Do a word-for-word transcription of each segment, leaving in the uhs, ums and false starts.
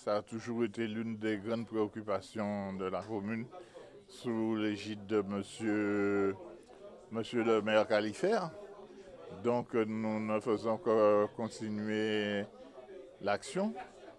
Ça a toujours été l'une des grandes préoccupations de la commune sous l'égide de monsieur, monsieur le maire Califère. Donc nous ne faisons que continuer l'action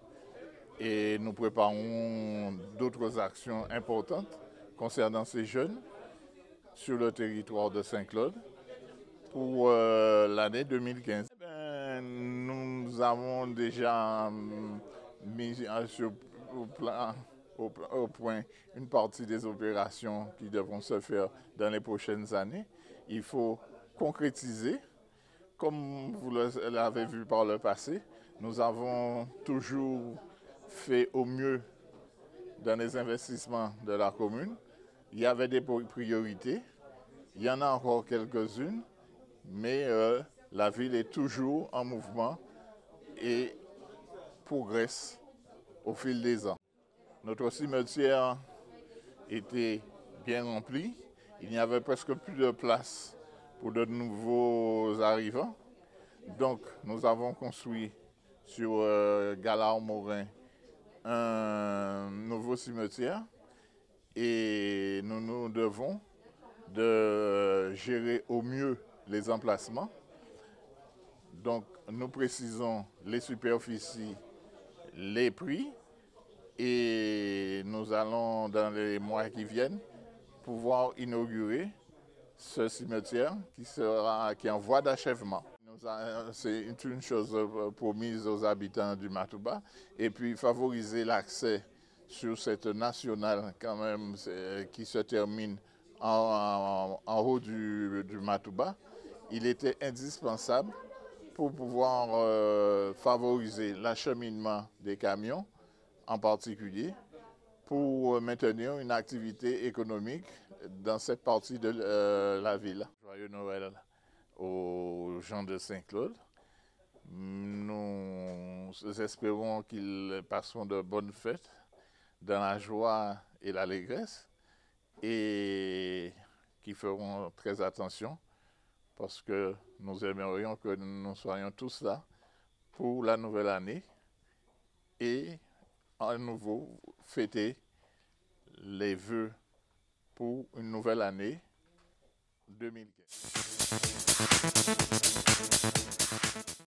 et nous préparons d'autres actions importantes concernant ces jeunes sur le territoire de Saint-Claude pour euh, l'année deux mille quinze. Eh bien, nous avons déjà hum, mis sur, au, plan, au, au point une partie des opérations qui devront se faire dans les prochaines années. Il faut concrétiser. Comme vous l'avez vu par le passé, nous avons toujours fait au mieux dans les investissements de la commune. Il y avait des priorités, il y en a encore quelques-unes, mais euh, la ville est toujours en mouvement et progresse au fil des ans. Notre cimetière était bien rempli, il n'y avait presque plus de place pour de nouveaux arrivants. Donc, nous avons construit sur euh, Galard-Morin un nouveau cimetière et nous nous devons de gérer au mieux les emplacements. Donc, nous précisons les superficies, les prix et nous allons, dans les mois qui viennent, pouvoir inaugurer ce cimetière qui sera qui est en voie d'achèvement. C'est une chose promise aux habitants du Matouba et puis favoriser l'accès sur cette nationale quand même qui se termine en, en, en haut du, du Matouba. Il était indispensable pour pouvoir euh, favoriser l'acheminement des camions en particulier pour maintenir une activité économique dans cette partie de euh, la ville. Joyeux Noël aux gens de Saint-Claude. Nous espérons qu'ils passeront de bonnes fêtes dans la joie et l'allégresse et qu'ils feront très attention parce que nous aimerions que nous soyons tous là pour la nouvelle année et à nouveau fêter les vœux pour une nouvelle année deux mille quinze.